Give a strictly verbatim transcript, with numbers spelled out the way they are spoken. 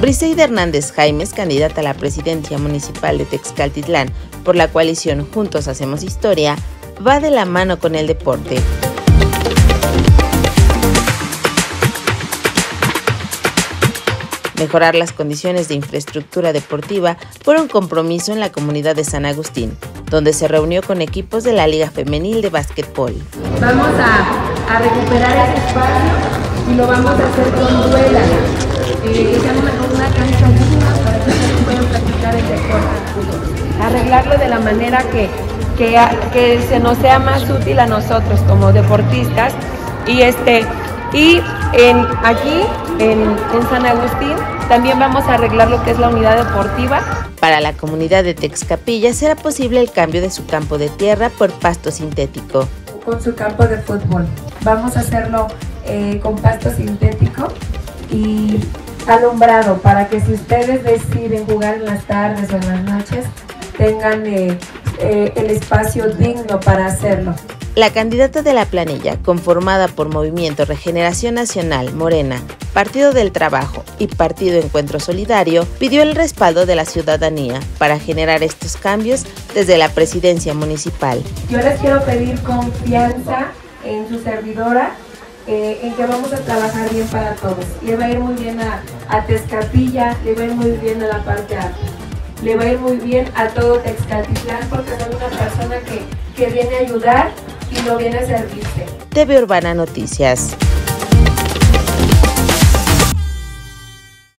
Briseida Hernández Jaimes, candidata a la presidencia municipal de Texcaltitlán por la coalición Juntos Hacemos Historia, va de la mano con el deporte. Mejorar las condiciones de infraestructura deportiva fue un compromiso en la comunidad de San Agustín, donde se reunió con equipos de la Liga Femenil de Básquetbol. Vamos a, a recuperar ese espacio y lo vamos a hacer con duelas. Eh, Echamos una cancha digna para que ustedes puedan practicar el deporte. Arreglarlo de la manera que, que, que se nos sea más útil a nosotros como deportistas. Y este y en, aquí en, en San Agustín también vamos a arreglar lo que es la unidad deportiva. Para la comunidad de Texcapilla será posible el cambio de su campo de tierra por pasto sintético. Con su campo de fútbol. Vamos a hacerlo eh, con pasto sintético y alumbrado para que si ustedes deciden jugar en las tardes o en las noches tengan eh, eh, el espacio digno para hacerlo. La candidata de la planilla, conformada por Movimiento Regeneración Nacional, Morena, Partido del Trabajo y Partido Encuentro Solidario, pidió el respaldo de la ciudadanía para generar estos cambios desde la presidencia municipal. Yo les quiero pedir confianza en su servidora, eh, en que vamos a trabajar bien para todos. Le va a ir muy bien a, a Texcapilla, le va a ir muy bien a la parte alta, le va a ir muy bien a todo Texcaltitlán porque soy una persona que, que viene a ayudar y no viene a servirse. T V Urbana Noticias.